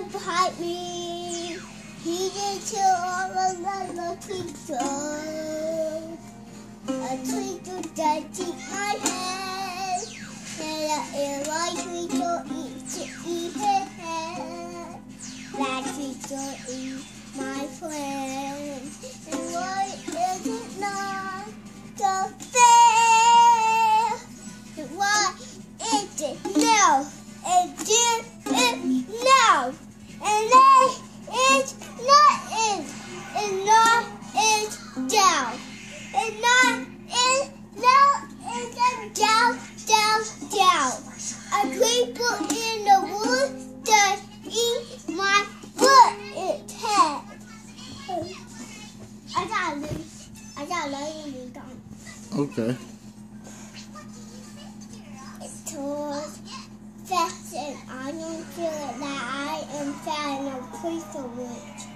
right behind me. He did to all of the little twinkles. A twinkle that in my head. And a white twinkle in his head. Black twinkle is my friend. And why is it not so fair? And why is it no? And this is no. And then it's not in. And not is down. And not is no is down, down, down. A twinkle in the wood that eat my foot its head. I gotta lay it down. Okay. It was fast and I don't feel that I am fat enough to witch.